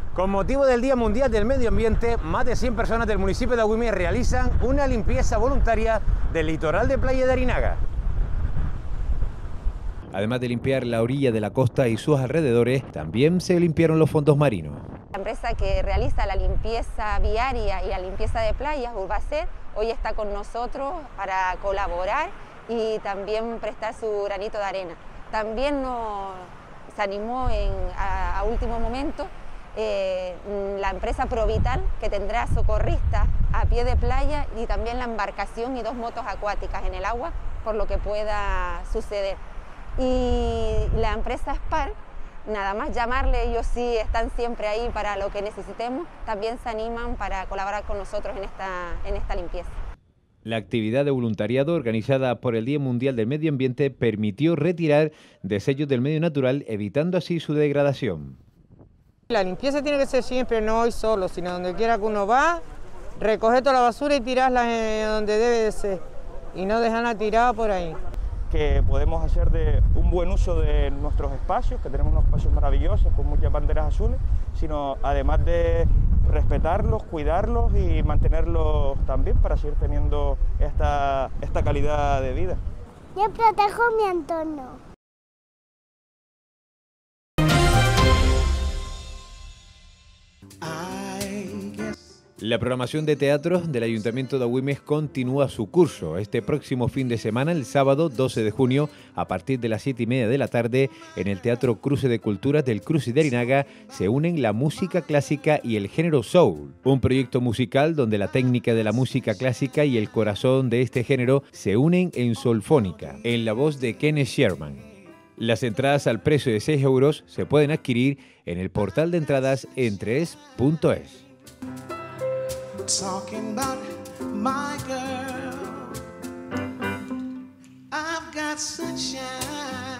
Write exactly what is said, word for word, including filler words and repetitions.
Con motivo del Día Mundial del Medio Ambiente, más de cien personas del municipio de Agüimes realizan una limpieza voluntaria del litoral de Playa de Arinaga. Además de limpiar la orilla de la costa y sus alrededores, también se limpiaron los fondos marinos. La empresa que realiza la limpieza viaria y la limpieza de playas, Urbacer, hoy está con nosotros para colaborar y también prestar su granito de arena. También nos se animó en, a, a último momento eh, la empresa Provital, que tendrá socorristas a pie de playa y también la embarcación y dos motos acuáticas en el agua, por lo que pueda suceder. Y la empresa Spar, nada más llamarle, ellos sí están siempre ahí para lo que necesitemos, también se animan para colaborar con nosotros en esta, en esta limpieza. La actividad de voluntariado organizada por el Día Mundial del Medio Ambiente permitió retirar desechos del medio natural, evitando así su degradación. La limpieza tiene que ser siempre, no hoy solo, sino donde quiera que uno va, recoger toda la basura y tirarla donde debe de ser, y no dejarla tirada por ahí. Que podemos hacer de un buen uso de nuestros espacios, que tenemos unos espacios maravillosos con muchas banderas azules, sino además de respetarlos, cuidarlos y mantenerlos también para seguir teniendo esta, esta calidad de vida. Yo protejo mi entorno. La programación de teatro del Ayuntamiento de Agüimes continúa su curso. Este próximo fin de semana, el sábado doce de junio, a partir de las siete y media de la tarde, en el Teatro Cruce de Culturas del Cruce de Arinaga, se unen la música clásica y el género soul. Un proyecto musical donde la técnica de la música clásica y el corazón de este género se unen en solfónica, en la voz de Kenneth Sherman. Las entradas al precio de seis euros se pueden adquirir en el portal de entradas entres punto es. Talking about my girl, I've got sunshine.